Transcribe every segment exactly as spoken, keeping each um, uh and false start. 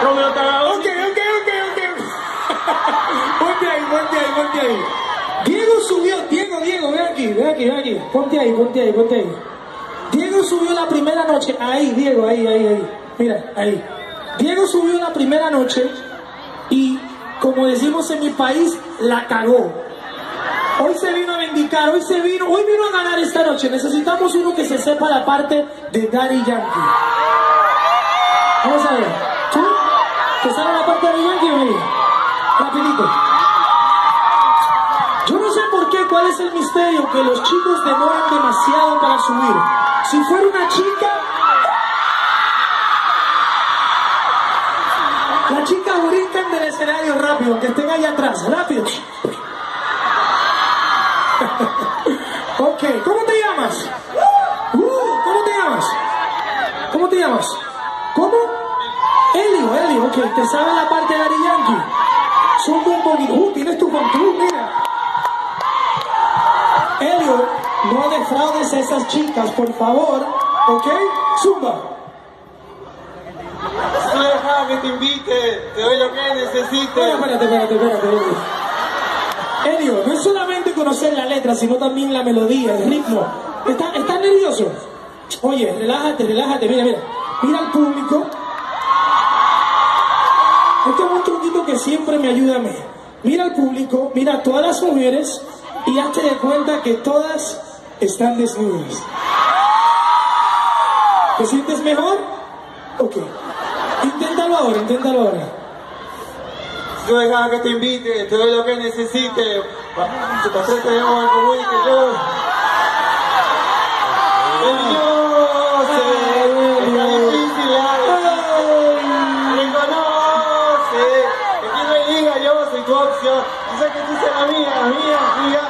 Romeo Cagado. Ok, ok, ok, ok. Ponte ahí, ponte ahí, ponte ahí. Diego subió, Diego, Diego, ven aquí, ven aquí, ven aquí. Ponte ahí, ponte ahí, ponte ahí. Diego subió la primera noche, ahí, Diego, ahí, ahí, ahí. Mira, ahí. Diego subió la primera noche y, como decimos en mi país, la cagó. Hoy se vino a vindicar, hoy se vino, hoy vino a ganar esta noche. Necesitamos uno que se sepa la parte de Daddy Yankee. Vamos a ver. ¿Tú? ¿Te sabes la parte de Daddy Yankee o no? Rapidito. Yo no sé por qué, cuál es el misterio que los chicos demoran demasiado para subir. Si fuera una chica, las chicas brincan del escenario rápido, aunque estén allá atrás, rápido. Ok, ¿cómo te llamas? Uh, ¿Cómo te llamas? ¿Cómo te llamas? ¿Cómo? Elio, Elio, ok, ¿te sabes la parte de Daddy Yankee? Zumba un poquito. Uh, tienes tu control, mira. Elio, no defraudes a esas chicas, por favor, ok, zumba. No deja que te invite, te doy lo que necesites. Espera, espérate, espérate, espérate, Elio. Elio, no es solamente conocer la letra, sino también la melodía, el ritmo. ¿Estás está nervioso? Oye, relájate, relájate, mira, mira. Mira al público. Este es un truquito que siempre me ayuda a mí. Mira al público, mira a todas las mujeres y hazte de cuenta que todas están desnudas. ¿Te sientes mejor? Ok. Inténtalo ahora, inténtalo ahora. No deja que te invite, te doy lo que necesites. Te pasé, tenemos en común que yo. El yo sé, está difícil, reconoce, que quien me diga yo soy tu opción. Yo sé que tú seas la mía, la mía, mía.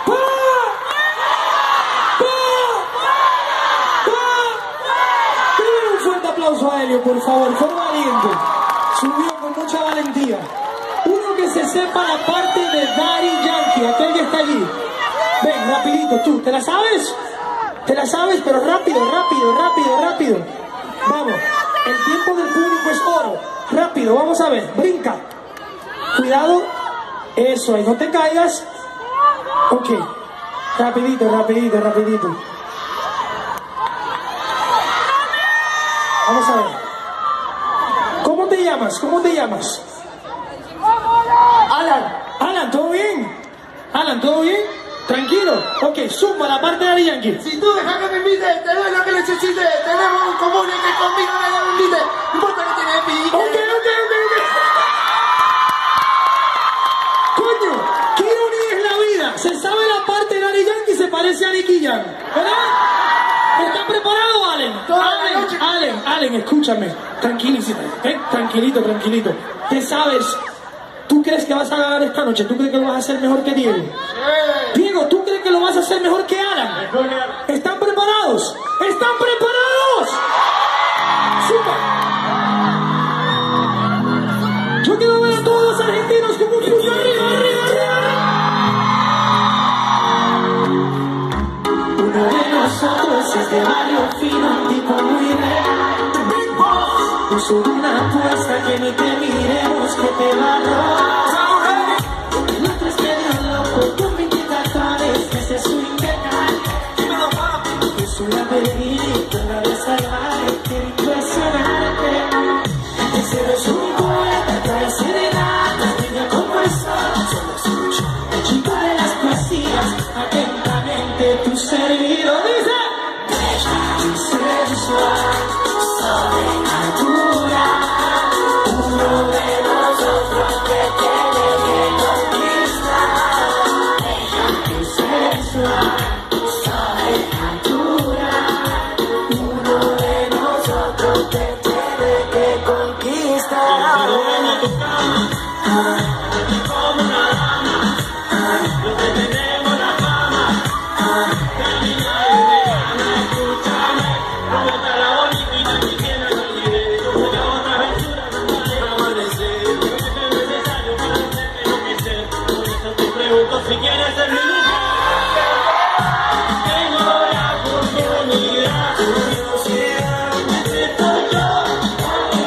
Pídele un fuerte aplauso a Elio, por favor, fue valiente. Subió con mucha valentía. Uno que se sepa la parte de Daddy Yankee, aquel que está allí. Ven, rapidito, tú, ¿te la sabes? ¿Te la sabes? Pero rápido, rápido, rápido, rápido. Vamos, el tiempo del público es oro. Rápido, vamos a ver, brinca. Cuidado, eso ahí, no te caigas. Ok, rapidito, rapidito, rapidito. Vamos a ver. ¿Cómo te llamas? ¿Cómo te llamas? Alan, Alan, ¿todo bien? Alan, ¿todo bien? Tranquilo. Ok, zumba la parte de Daddy Yankee. Si tú dejas que me invite, te doy lo que necesites. Tenemos un común y que conmigo nadie me invite. No importa que tienes pique. Ok, ok, ok, ok. Coño, qué ironía es la vida. Se sabe la parte de Daddy Yankee y se parece a Nicky Jam, ¿verdad? ¿Estás preparado, Allen? Allen, Allen, Allen, escúchame. Tranquilízate, ¿eh? Tranquilito, tranquilito. ¿Qué sabes? ¿Tú crees que vas a ganar esta noche? ¿Tú crees que lo vas a hacer mejor que Diego? Diego, ¿tú crees que lo vas a hacer mejor que Alan? ¿Están preparados? ¿Están preparados? ¡Super! Yo quiero ver a todos los argentinos como un puño arriba, arriba, arriba. Uno de nosotros es de barrio fino, un tipo muy real. Puso una apuesta que ni te miremos que te va a robar. El otro es medio loco con veinte tatuajes, ese es su integral. Es una bebida, una de salvaje, que impresionante. Ese no es un poeta, trae serenatas, niña como el sol, solo escucha. El chico de las poesías, atentamente tu servidor dice. Bella y sensual, sobrenatural, uno de nosotros que tiene que conquistar. Bella y sensual, sobrenatural, uno de nosotros que tiene que conquistar. Como una dama, lo que tenemos la fama, que ni nadie me gana, escúchame, no está la bonita ni tiene el olvide, una otra aventura no puede amanecer, lo que es necesario para hacer que no me sé, por eso te pregunto si quieres ser mi mujer. Tengo la oportunidad, curiosidad, estoy yo.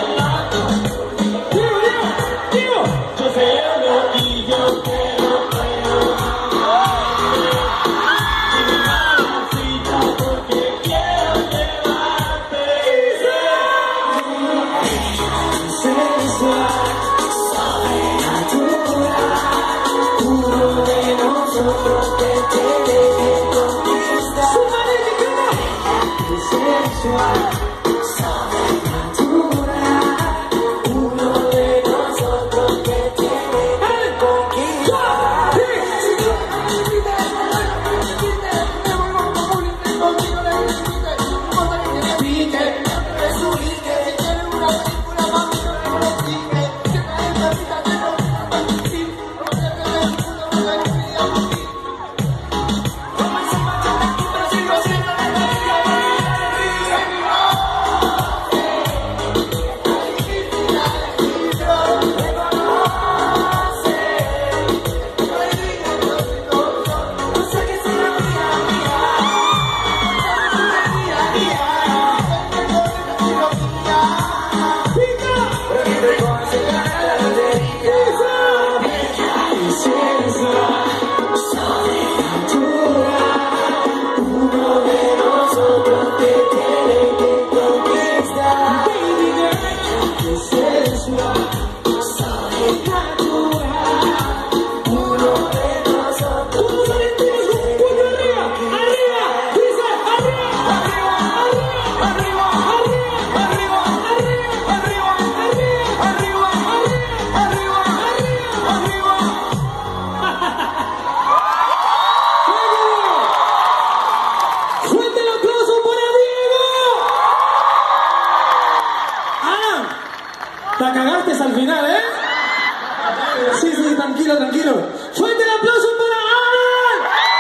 La cagaste al final, ¿eh? Sí, sí, tranquilo, tranquilo. ¡Fuerte el aplauso para Alan!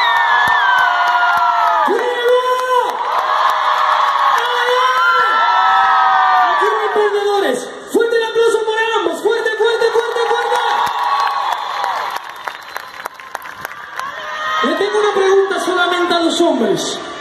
¡Diego! ¡Alan! Aquí no hay perdedores. ¡Fuerte el aplauso para ambos! ¡Fuerte, fuerte, fuerte, fuerte! Le tengo una pregunta solamente a los hombres.